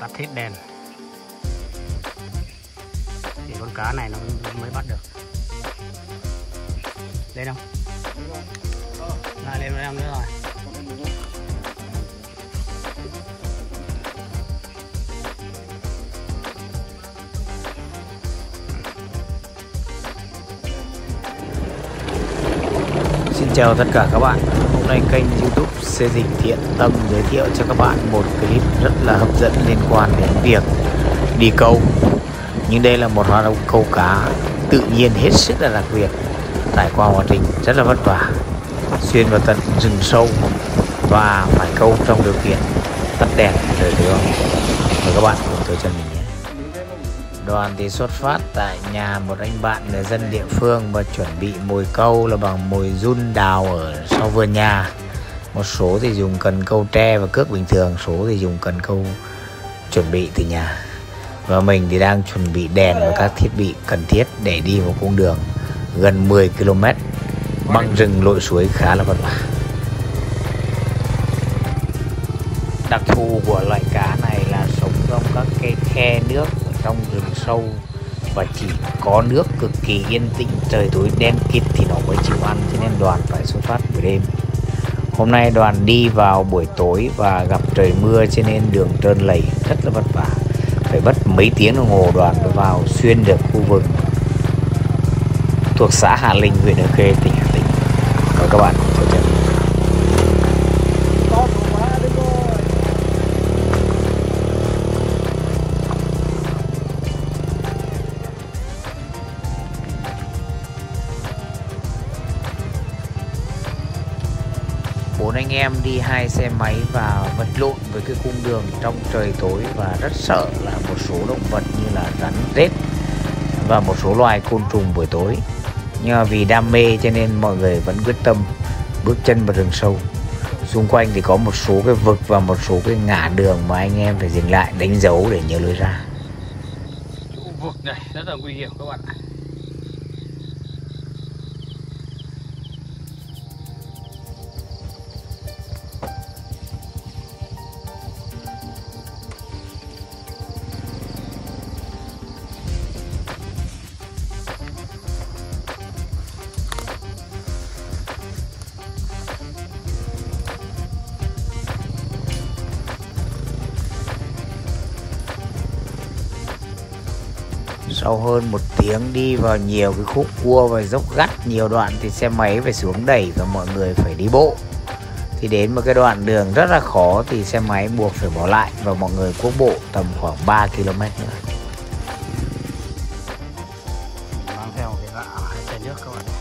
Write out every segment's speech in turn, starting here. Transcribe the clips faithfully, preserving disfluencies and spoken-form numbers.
tắt hết đèn thì con cá này nó mới bắt được. Lên không? Lại lên với em nữa rồi. Xin chào tất cả các bạn. Hôm nay kênh YouTube Xây Dịch Thiện Tâm giới thiệu cho các bạn một clip rất là hấp dẫn liên quan đến việc đi câu. Nhưng đây là một hoạt động câu cá tự nhiên hết sức là đặc biệt, trải qua quá trình rất là vất vả, xuyên vào tận rừng sâu và phải câu trong điều kiện tắt đèn trời tối. Mời các bạn cùng theo chân mình nhé. Đoàn thì xuất phát tại nhà một anh bạn người dân địa phương và chuẩn bị mồi câu là bằng mồi giun đào ở sau vườn nhà. Một số thì dùng cần câu tre và cước bình thường, số thì dùng cần câu chuẩn bị từ nhà. Và mình thì đang chuẩn bị đèn và các thiết bị cần thiết để đi một cung đường gần mười ki lô mét băng rừng lội suối khá là vất vả. Đặc thù của loại cá này là sống trong các cái khe nước ở trong rừng sâu và chỉ có nước cực kỳ yên tĩnh, trời tối đen kịt thì nó mới chịu ăn, cho nên đoàn phải xuất phát buổi đêm. Hôm nay đoàn đi vào buổi tối và gặp trời mưa cho nên đường trơn lầy rất là vất vả, phải mất mấy tiếng đồng hồ đoàn mới vào xuyên được khu vực thuộc xã Hà Linh, huyện Hương Khê, tỉnh Hà Tĩnh. Mời các bạn theo chân. Bốn anh em đi hai xe máy và vật lộn với cái cung đường trong trời tối và rất sợ là một số động vật như là rắn rết và một số loài côn trùng buổi tối. Nhưng mà vì đam mê cho nên mọi người vẫn quyết tâm bước chân vào rừng sâu. Xung quanh thì có một số cái vực và một số cái ngã đường mà anh em phải dừng lại đánh dấu để nhớ lối ra. Chỗ vực này rất là nguy hiểm các bạn ạ. Sau hơn một tiếng đi vào nhiều cái khúc cua và dốc gắt, nhiều đoạn thì xe máy phải xuống đẩy và mọi người phải đi bộ. Thì đến một cái đoạn đường rất là khó thì xe máy buộc phải bỏ lại và mọi người cuốc bộ tầm khoảng ba ki lô mét nữa. Mang theo cái gạ hai chai nước các bạn.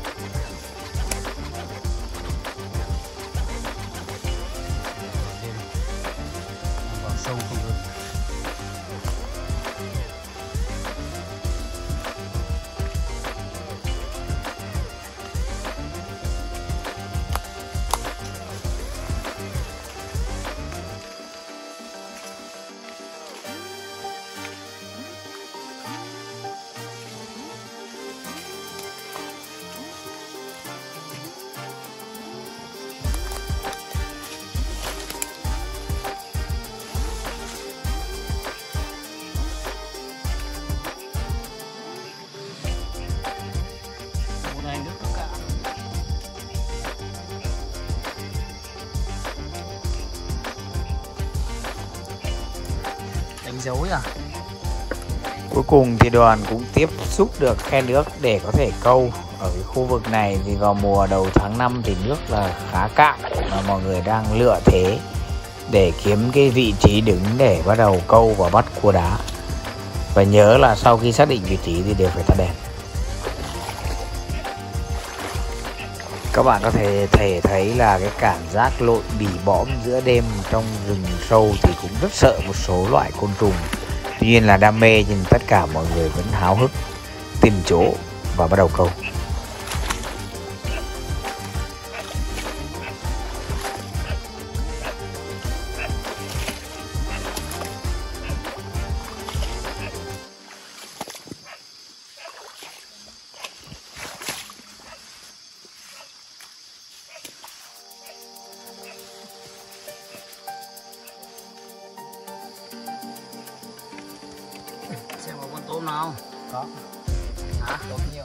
Vào sâu không được. Đánh dấu à? Cuối cùng thì đoàn cũng tiếp xúc được khe nước để có thể câu. Ở cái khu vực này thì vào mùa đầu tháng năm thì nước là khá cạn và mọi người đang lựa thế để kiếm cái vị trí đứng để bắt đầu câu và bắt cua đá. Và nhớ là sau khi xác định vị trí thì đều phải tắt đèn. Các bạn có thể thể thấy là cái cảm giác lội bì bõm giữa đêm trong rừng sâu thì cũng rất sợ một số loại côn trùng. Tuy nhiên là đam mê nhưng tất cả mọi người vẫn háo hức tìm chỗ và bắt đầu câu. nào? Có. Hả? Có nhiều.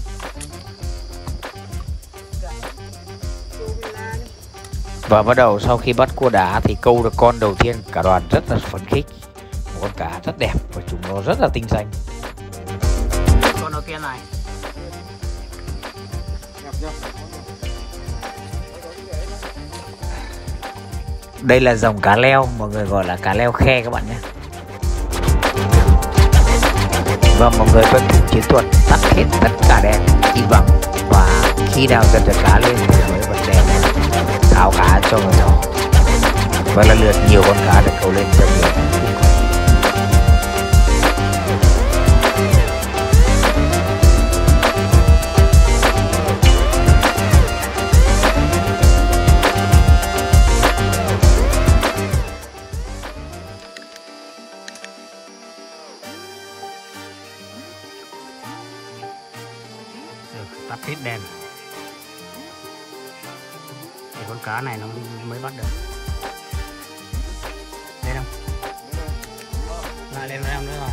Và bắt đầu sau khi bắt cua đá thì câu được con đầu tiên, cả đoàn rất là phấn khích. Một con cá rất đẹp và chúng nó rất là tinh xanh. Con đầu tiên này. Đây là dòng cá leo, mọi người gọi là cá leo khe các bạn nhé. Và mọi người tuân thủ chiến thuật tắt hết tất cả đèn, im lặng, và khi nào giật được cá lên thì mới bật đèn tháo cá cho người đó. Và lần lượt nhiều con cá được câu lên trong người. Tắt hết đèn thì con cá này nó mới bắt được. Lên không? Lại lên với em nữa rồi.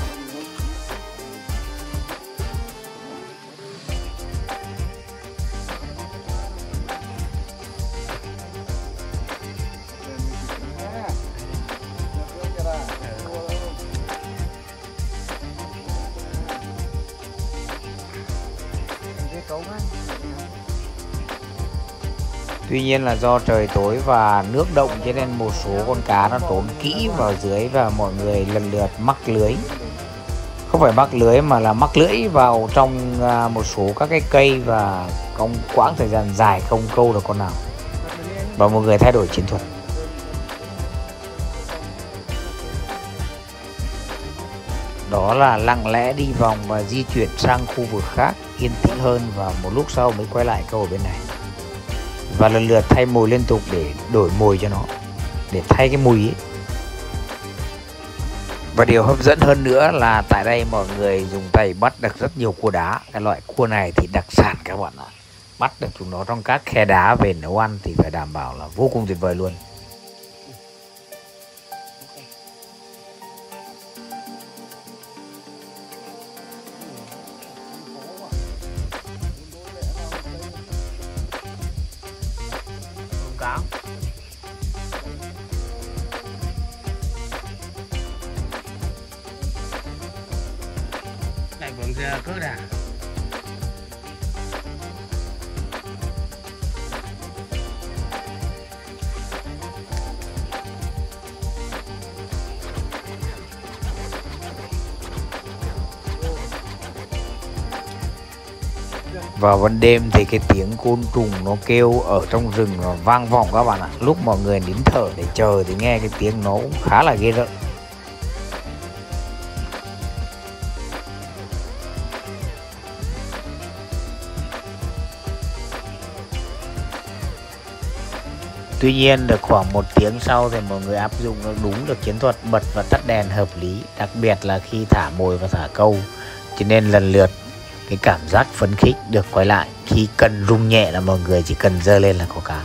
Tuy nhiên là do trời tối và nước động cho nên một số con cá nó trốn kỹ vào dưới và mọi người lần lượt mắc lưới. Không phải mắc lưới mà là mắc lưỡi vào trong một số các cái cây và trong quãng thời gian dài không câu được con nào. Và mọi người thay đổi chiến thuật. Đó là lặng lẽ đi vòng và di chuyển sang khu vực khác yên tĩnh hơn, và một lúc sau mới quay lại câu ở bên này. Và lần lượt thay mồi liên tục để đổi mồi cho nó, để thay cái mùi ấy. Và điều hấp dẫn hơn nữa là tại đây mọi người dùng tay bắt được rất nhiều cua đá. Cái loại cua này thì đặc sản các bạn ạ. Bắt được chúng nó trong các khe đá về nấu ăn thì phải đảm bảo là vô cùng tuyệt vời luôn. Cá lại vướng ra cỡ đà. Vào ban đêm thì cái tiếng côn trùng nó kêu ở trong rừng nó vang vọng các bạn ạ. Lúc mọi người nín thở để chờ thì nghe cái tiếng nó cũng khá là ghê rợn. Tuy nhiên được khoảng một tiếng sau thì mọi người áp dụng đúng được chiến thuật bật và tắt đèn hợp lý, đặc biệt là khi thả mồi và thả câu. Cho nên lần lượt cái cảm giác phấn khích được quay lại. Khi cần rung nhẹ là mọi người chỉ cần giơ lên là có cá.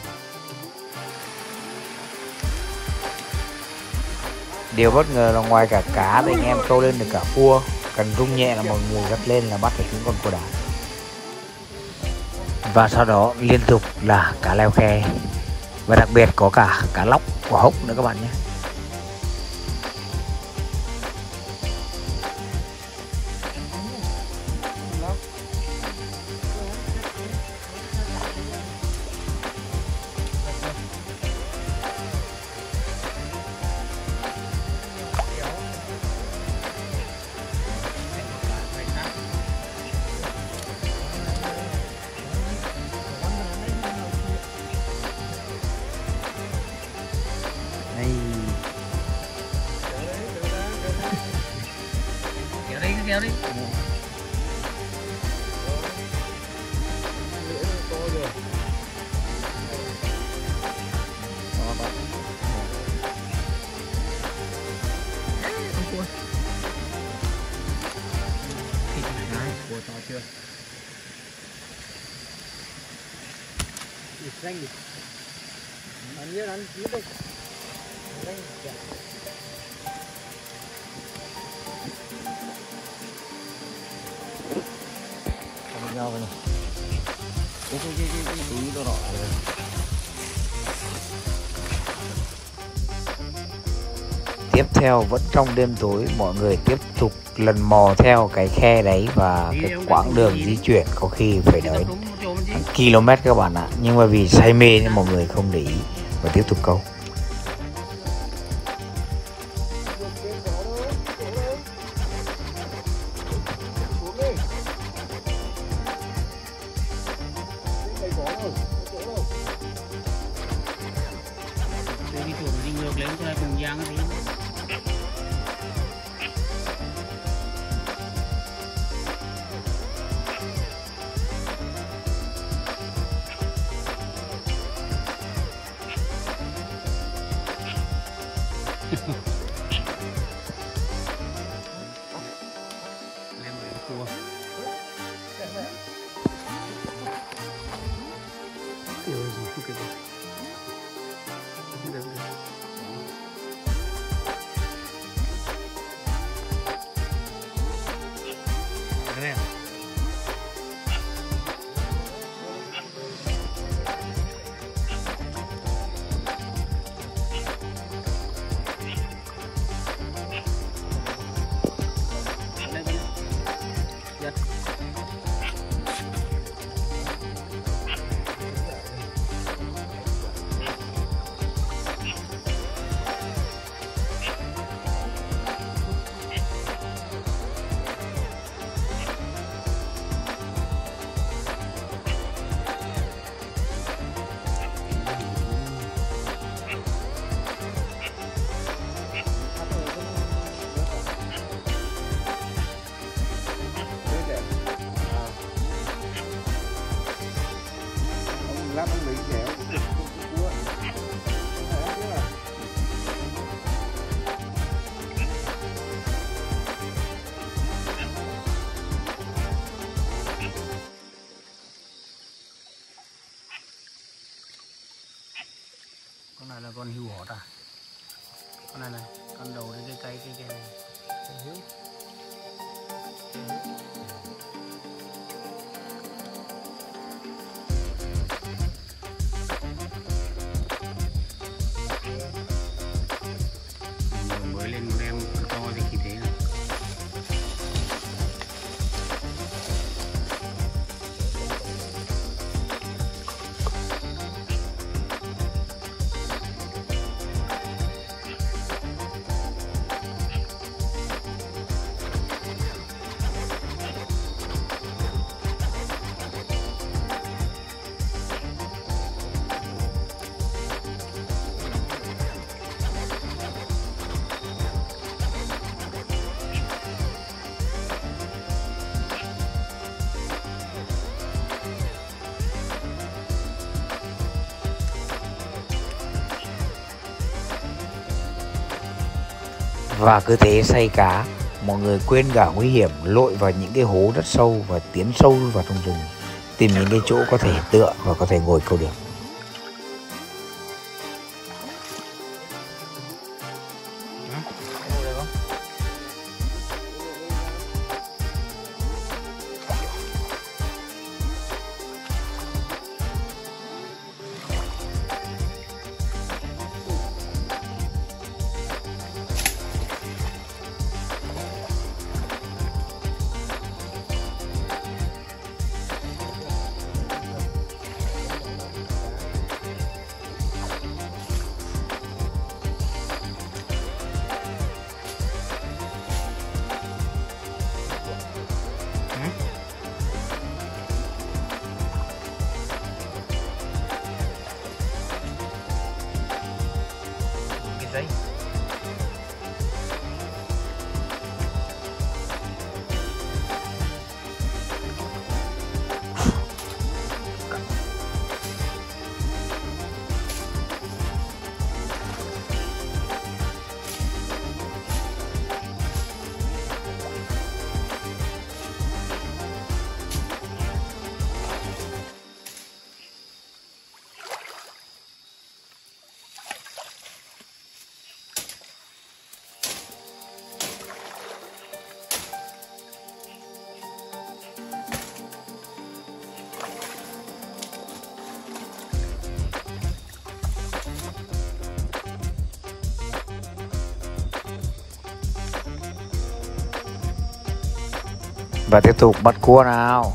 Điều bất ngờ là ngoài cả cá thì anh em câu lên được cả cua. Cần rung nhẹ là mọi người gắt lên là bắt được những con cua đá. Và sau đó liên tục là cá leo khe. Và đặc biệt có cả cá lóc, quả hốc nữa các bạn nhé. Kéo đi, kéo đi. Cua to chưa? Danh gì? Anh nhớ anh nhớ đâu? Danh nhau vậy này. Cái cái cái cái, cái túi đỏ đỏ này. Tiếp theo vẫn trong đêm tối, mọi người tiếp tục lần mò theo cái khe đấy và cái quãng đường di chuyển có khi phải đến km các bạn ạ. Nhưng mà vì say mê nên mọi người không để ý và tiếp tục câu. Đi chuột đi ngược lên cho cùng giang đi. Lên một cái cua. Ôi giời, không kịp rồi. Không được rồi. Đây. Lát nó lấy dẻo cua. Con này là con hươu hổ à? Con này này, con đầu đến cái cây cây cây này. Con hươu. Mới lên một em to thì khi thế này. Và cứ thế say cá, mọi người quên cả nguy hiểm lội vào những cái hố rất sâu và tiến sâu vào trong rừng, tìm những cái chỗ có thể tựa và có thể ngồi câu được. Giấy. Và tiếp tục bắt cua nào.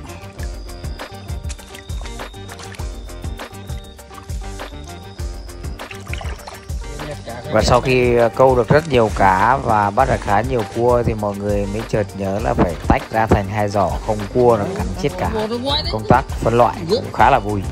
Và sau khi câu được rất nhiều cá và bắt được khá nhiều cua thì mọi người mới chợt nhớ là phải tách ra thành hai giỏ, không cua nó cắn chết cả. Công tác phân loại cũng khá là vui.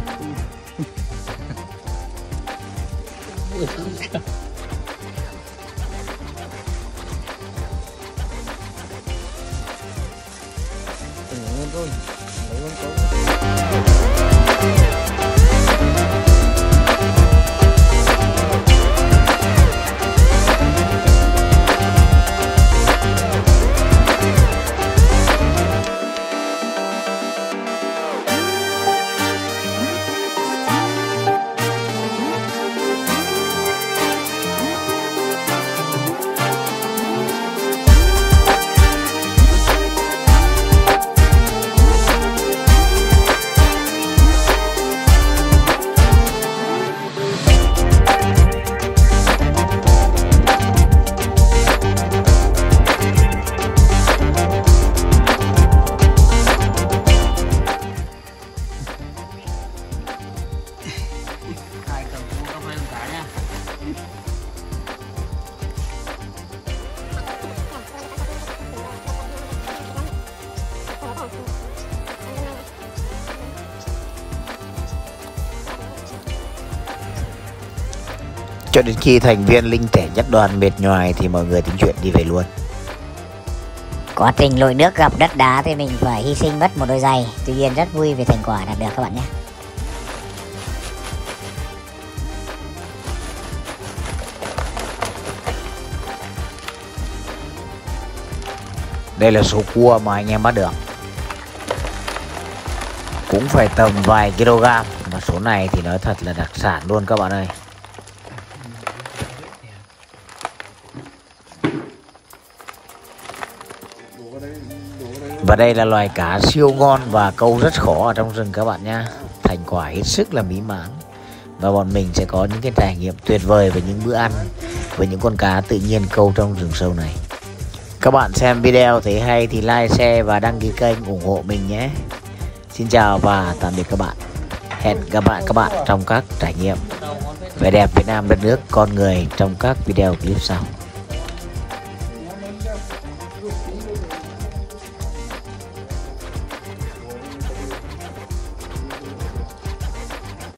Cho đến khi thành viên linh thể nhất đoàn mệt nhoài thì mọi người tính chuyện đi về luôn. Quá trình lội nước gặp đất đá thì mình phải hy sinh mất một đôi giày. Tuy nhiên rất vui về thành quả đạt được các bạn nhé. Đây là số cua mà anh em bắt được. Cũng phải tầm vài kg. Mà số này thì nói thật là đặc sản luôn các bạn ơi. Và đây là loài cá siêu ngon và câu rất khó ở trong rừng các bạn nha. Thành quả hết sức là mỹ mãn. Và bọn mình sẽ có những cái trải nghiệm tuyệt vời về những bữa ăn với những con cá tự nhiên câu trong rừng sâu này. Các bạn xem video thấy hay thì like, share và đăng ký kênh ủng hộ mình nhé. Xin chào và tạm biệt các bạn. Hẹn gặp lại các bạn trong các trải nghiệm vẻ đẹp Việt Nam đất nước con người trong các video clip sau.